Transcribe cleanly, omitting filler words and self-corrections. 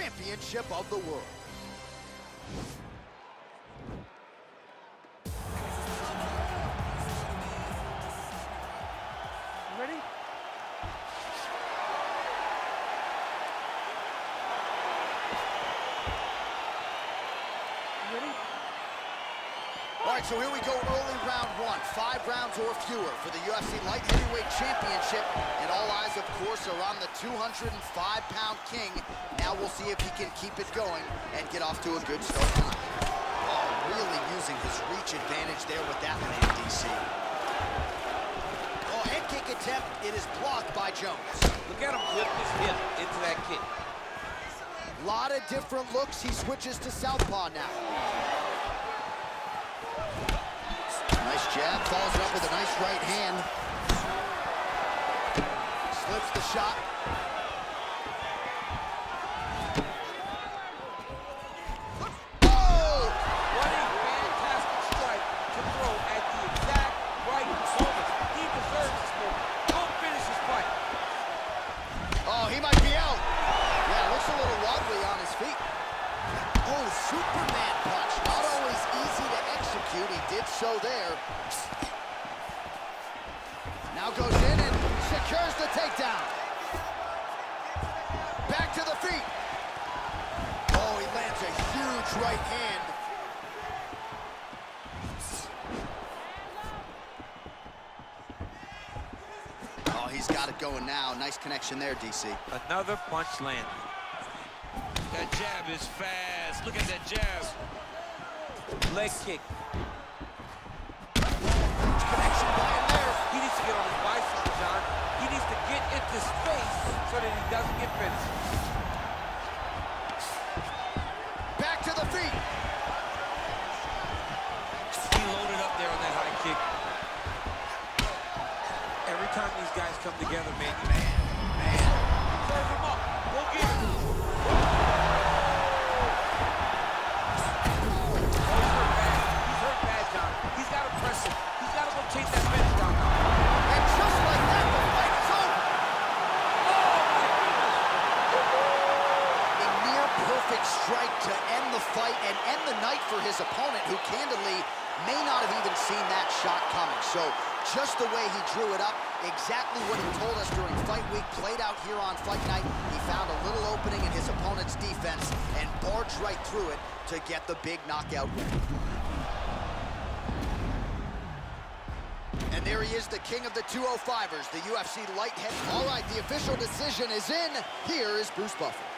championship of the world. Ready? Ready? All right, so here we go, early round one. 5 rounds or fewer for the UFC Light Heavyweight Championship. And all eyes, of course, are on the 205-pound king. Now we'll see if he can keep it going and get off to a good start tonight. Oh, really using his reach advantage there with that land, DC. Oh, head kick attempt. It is blocked by Jones. Look at him whip his hip into that kick. A lot of different looks. He switches to southpaw now. Nice jab, follows it up with a nice right hand. Slips the shot. Oh! What a fantastic strike to throw at the exact right moment. He deserves this move. Don't finish his fight. Oh, he might be out. Yeah, looks a little wobbly on his feet. Oh, Superman punch. Not always easy to execute. He did so there. Now goes in and secures the takedown. Back to the feet. Oh, he lands a huge right hand. Oh, he's got it going now. Nice connection there, DC. Another punch landed. That jab is fast. Look at that jab. Leg kick. Connection by him there. He needs to get on his bicycle, John. He needs to get into space so that he doesn't get finished. Back to the feet. He loaded up there on that high kick. Every time these guys come together, man. Serve him up. Go get him. He's hurt bad, John. He's got to press him. He's got to go chase that finish down now. And just like that, the fight is over. A near perfect strike to end the fight and end the night for his opponent, who candidly may not have even seen that shot coming. So just the way he drew it up, exactly what he told us during fight week, played out here on fight night. He found a little opening in his opponent's defense and barged right through it to get the big knockout win. And there he is, the king of the 205ers, the UFC light heavy. All right, the official decision is in. Here is Bruce Buffer.